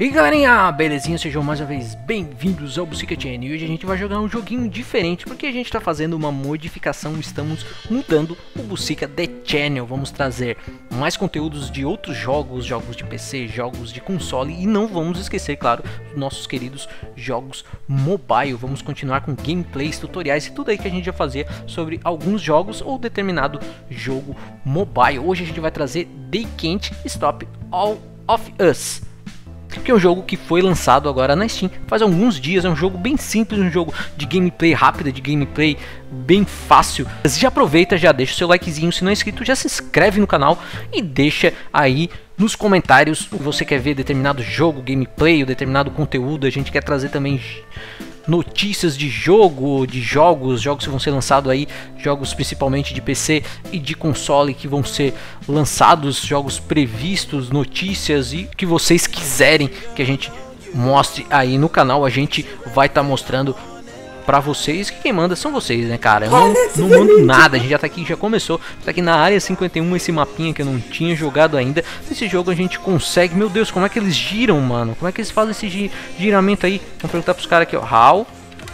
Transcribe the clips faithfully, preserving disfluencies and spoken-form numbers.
E aí galerinha, belezinha? Sejam mais uma vez bem-vindos ao Bucica Channel. E hoje a gente vai jogar um joguinho diferente, porque a gente está fazendo uma modificação, estamos mudando o Bucica The Channel. Vamos trazer mais conteúdos de outros jogos, jogos de P C, jogos de console. E não vamos esquecer, claro, dos nossos queridos jogos mobile. Vamos continuar com gameplays, tutoriais e tudo aí que a gente já fazia sobre alguns jogos ou determinado jogo mobile. Hoje a gente vai trazer They Can't Stop All of Us, que é um jogo que foi lançado agora na Steam faz alguns dias. É um jogo bem simples, um jogo de gameplay rápida, de gameplay bem fácil. Já aproveita, já deixa o seu likezinho, se não é inscrito já se inscreve no canal e deixa aí nos comentários o que você quer ver, determinado jogo, gameplay ou determinado conteúdo. A gente quer trazer também notícias de jogo, de jogos, jogos que vão ser lançados aí, jogos principalmente de P C e de console que vão ser lançados, jogos previstos, notícias e o que vocês quiserem que a gente mostre aí no canal, a gente vai estar tá mostrando pra vocês, que quem manda são vocês, né, cara? Eu não, não mando nada, a gente já tá aqui, já começou, tá aqui na área cinquenta e um, esse mapinha que eu não tinha jogado ainda. Nesse jogo a gente consegue, meu Deus, como é que eles giram, mano? Como é que eles fazem esse gi giramento aí? Vamos perguntar pros caras aqui, ó. How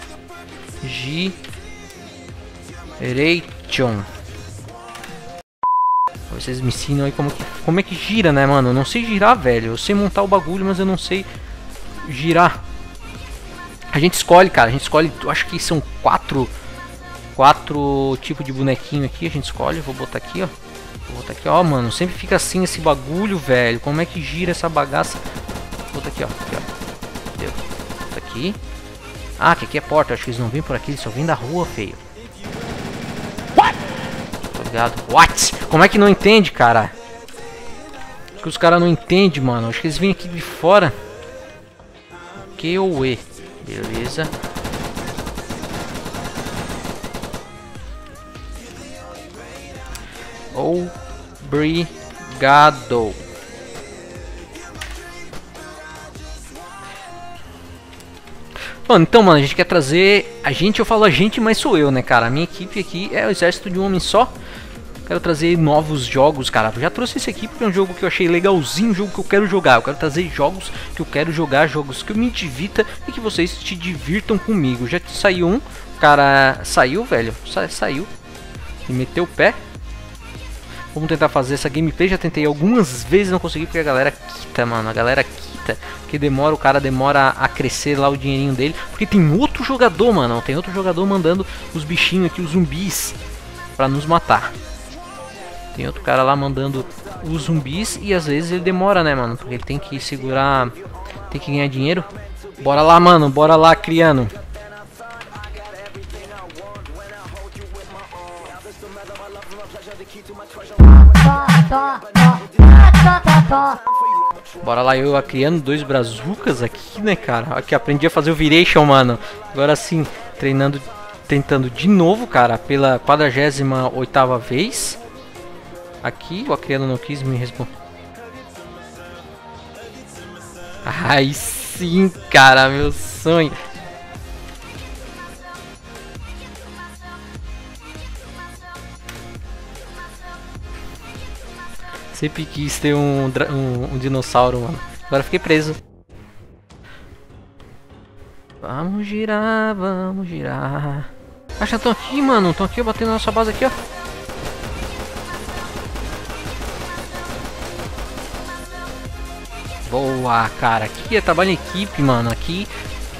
Giration. Vocês me ensinam aí como, que, como é que gira, né, mano? Eu não sei girar, velho. Eu sei montar o bagulho, mas eu não sei girar. A gente escolhe, cara, a gente escolhe, eu acho que são quatro, quatro tipos de bonequinho aqui, a gente escolhe, vou botar aqui, ó, vou botar aqui, ó, mano, sempre fica assim esse bagulho, velho, como é que gira essa bagaça, vou botar aqui, ó, aqui, ó, deu, bota aqui, ah, que aqui é porta, acho que eles não vêm por aqui, eles só vêm da rua, feio, what? Tô ligado, what? Como é que não entende, cara? Acho que os caras não entendem, mano, acho que eles vêm aqui de fora, Q ou E. Beleza. Obrigado. Mano, então, mano, a gente quer trazer... A gente, eu falo a gente, mas sou eu, né, cara? A minha equipe aqui é o exército de um homem só. Quero trazer novos jogos, cara. Eu já trouxe esse aqui porque é um jogo que eu achei legalzinho, um jogo que eu quero jogar. Eu quero trazer jogos que eu quero jogar, jogos que eu me divirta e que vocês se divirtam comigo. Já saiu um, o cara saiu, velho, Sa saiu e meteu o pé. Vamos tentar fazer essa gameplay. Já tentei algumas vezes, não consegui porque a galera quita, mano. A galera quita, que demora, o cara demora a crescer lá o dinheirinho dele. Porque tem outro jogador, mano. Tem outro jogador mandando os bichinhos aqui, os zumbis, pra nos matar. Tem outro cara lá mandando os zumbis e às vezes ele demora, né, mano? Porque ele tem que segurar, tem que ganhar dinheiro. Bora lá, mano, bora lá, criando. Bora lá, eu criando dois brazucas aqui, né, cara? Aqui, aprendi a fazer o viration, mano. Agora sim, treinando, tentando de novo, cara, pela quadragésima oitava vez. Aqui, o Acriano não quis me responder. Ai sim, cara, meu sonho. Sempre quis ter um, um, um dinossauro, mano. Agora fiquei preso. Vamos girar, vamos girar. Ah, já estão aqui, mano. Estão aqui, batendo na nossa base aqui, ó. Boa, cara, aqui é trabalho em equipe, mano, aqui.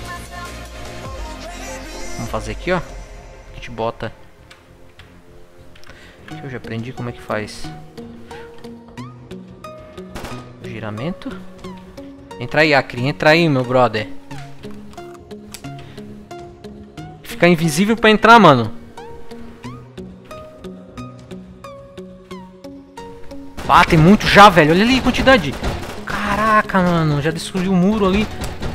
Vamos fazer aqui, ó. A gente bota. Aqui eu já aprendi como é que faz. Giramento. Entra aí, Acri, entra aí, meu brother. Ficar invisível pra entrar, mano. Ah, tem muito já, velho, olha ali a quantidade. Caraca, mano, já destruiu o muro ali.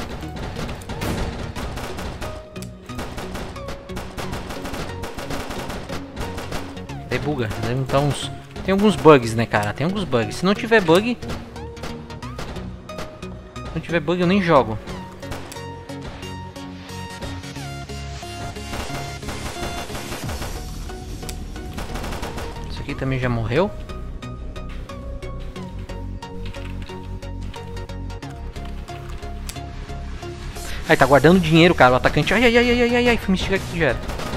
Tem buga, deve estar uns... Tem alguns bugs, né, cara? Tem alguns bugs. Se não tiver bug... Se não tiver bug, eu nem jogo. Isso aqui também já morreu. Aí, tá guardando dinheiro, cara. O atacante. Ai, ai, ai, ai, ai, ai. Fui me esticar aqui, já era.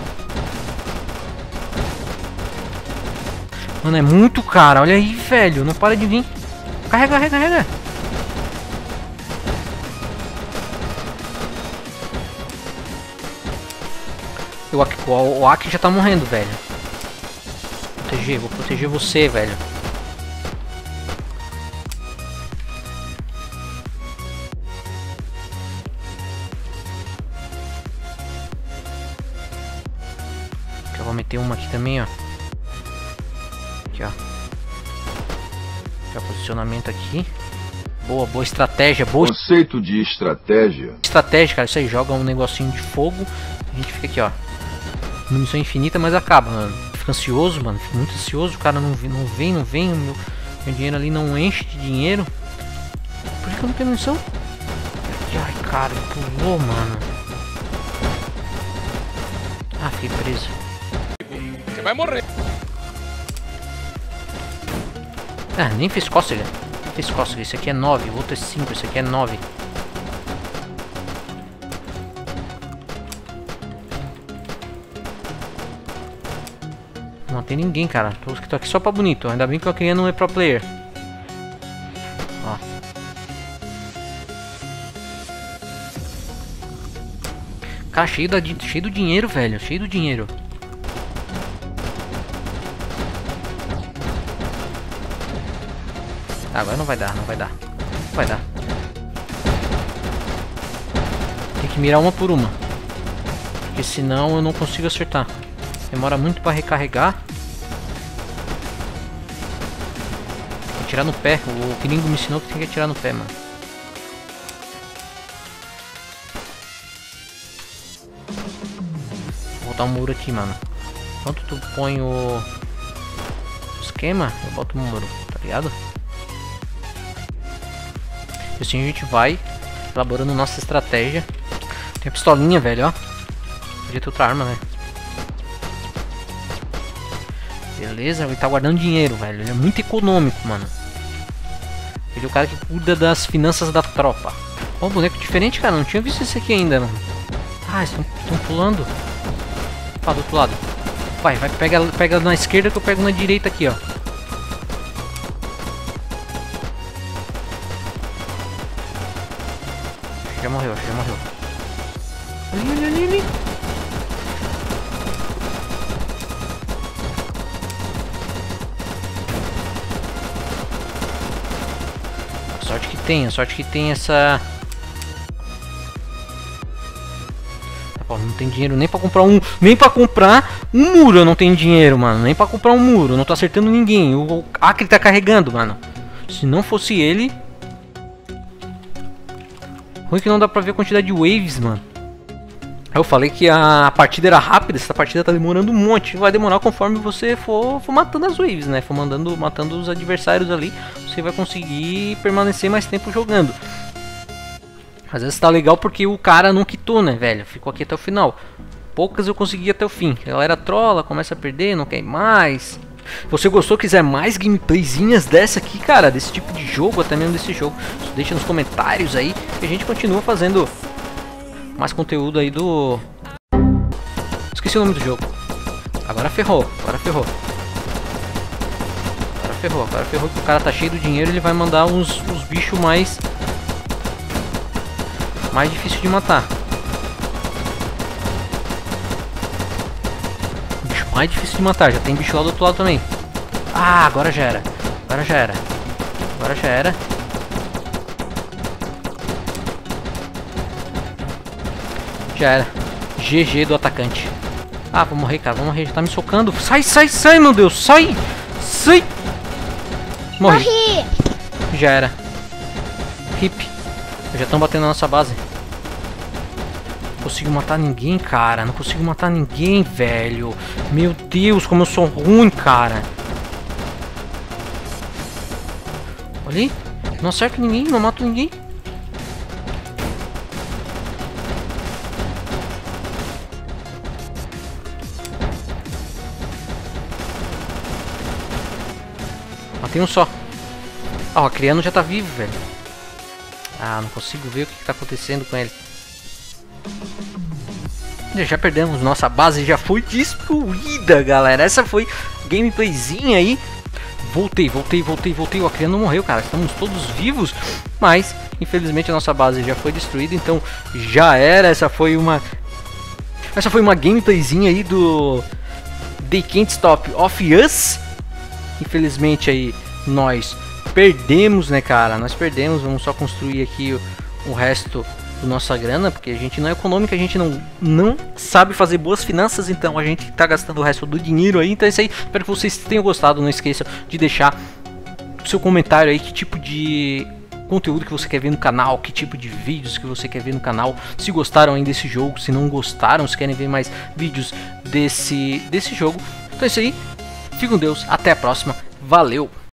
Mano, é muito cara. Olha aí, velho. Não para de vir. Carrega, carrega, carrega. O Aki, o Aki já tá morrendo, velho. Vou proteger, vou proteger você, velho. Aqui, eu vou meter uma aqui também, ó. Aqui, ó. Aqui, ó, posicionamento aqui. Boa, boa estratégia, boa. Conceito de estratégia. Estratégia, cara. Isso aí joga um negocinho de fogo. A gente fica aqui, ó. Munição infinita, mas acaba, mano. Fica ansioso, mano. Fica muito ansioso. O cara não, não vem, não vem. O meu, meu dinheiro ali não enche de dinheiro. Por que eu não tenho munição? Ai, cara, pulou, mano. Ah, fiquei preso. Você vai morrer. Ah, nem fez cócega. Nem fez cócega. Esse aqui é nove. O outro é cinco. Esse aqui é nove. Não tem ninguém, cara. Tô, tô aqui só pra bonito. Ainda bem que eu queria não é pro player. Ó. Cara, cheio, da, cheio do dinheiro, velho. Cheio do dinheiro. Ah, agora não vai dar, não vai dar. Não vai dar. Tem que mirar uma por uma. Porque senão eu não consigo acertar. Demora muito pra recarregar. Tem que atirar no pé. O Kiringo me ensinou que tem que atirar no pé, mano. Vou botar um muro aqui, mano. Enquanto tu põe o esquema, eu boto o muro, tá ligado? E assim a gente vai elaborando nossa estratégia. Tem a pistolinha, velho, ó. Podia ter outra arma, né? Beleza, ele tá guardando dinheiro, velho. Ele é muito econômico, mano. Ele é o cara que cuida das finanças da tropa. Ó, um boneco diferente, cara. Não tinha visto esse aqui ainda, mano. Ah, estão pulando. Ah, do outro lado. Vai, vai, pega, pega na esquerda que eu pego na direita aqui, ó. Já morreu, já morreu. Ali, ali, ali, ali. Sorte que tem, a sorte que tem essa... Tá bom, não tem dinheiro nem pra comprar um... Nem pra comprar um muro eu não tenho dinheiro, mano. Nem pra comprar um muro, eu não tô acertando ninguém. O Acre tá carregando, mano. Se não fosse ele... Ruim que não dá pra ver a quantidade de waves, mano. Eu falei que a partida era rápida, essa partida tá demorando um monte. Vai demorar conforme você for, for matando as waves, né? For mandando, matando os adversários ali. Você vai conseguir permanecer mais tempo jogando. Às vezes tá legal porque o cara não quitou, né, velho? Ficou aqui até o final. Poucas eu consegui até o fim. A galera trola, começa a perder, não quer mais. Se você gostou, quiser mais gameplayzinhas dessa aqui, cara, desse tipo de jogo, até mesmo desse jogo, deixa nos comentários aí que a gente continua fazendo mais conteúdo aí do... Esqueci o nome do jogo. Agora ferrou, agora ferrou. Agora ferrou, agora ferrou que o cara tá cheio do dinheiro, ele vai mandar uns, uns bichos mais... Mais difícil de matar. Bicho mais difícil de matar, já tem bicho lá do outro lado também. Ah, agora já era. Agora já era. Agora já era. Já era. G G do atacante. Ah, vou morrer, cara. Vou morrer. Já tá me socando. Sai, sai, sai, meu Deus. Sai. Sai. Morri. Morri. Já era. Hip. Já estão batendo na nossa base. Não consigo matar ninguém, cara. Não consigo matar ninguém, velho. Meu Deus, como eu sou ruim, cara. Olha aí. Não acerto ninguém, não mato ninguém. Matei um só. Ah, o Acriano já tá vivo, velho. Ah, não consigo ver o que, que tá acontecendo com ele. Já perdemos, nossa base já foi destruída, galera. Essa foi gameplayzinha aí. Voltei, voltei, voltei, voltei. O Acriano morreu, cara. Estamos todos vivos, mas infelizmente a nossa base já foi destruída. Então já era. Essa foi uma Essa foi uma gameplayzinha aí do They Can't Stop of Us. Infelizmente aí nós perdemos, né, cara? Nós perdemos. Vamos só construir aqui o, o resto da nossa grana, porque a gente não é econômico, a gente não, não sabe fazer boas finanças, então a gente tá gastando o resto do dinheiro aí. Então é isso aí. Espero que vocês tenham gostado. Não esqueça de deixar o seu comentário aí, que tipo de conteúdo que você quer ver no canal, que tipo de vídeos que você quer ver no canal, se gostaram ainda desse jogo, se não gostaram, se querem ver mais vídeos desse, desse jogo. Então é isso aí. Fique com Deus, até a próxima, valeu!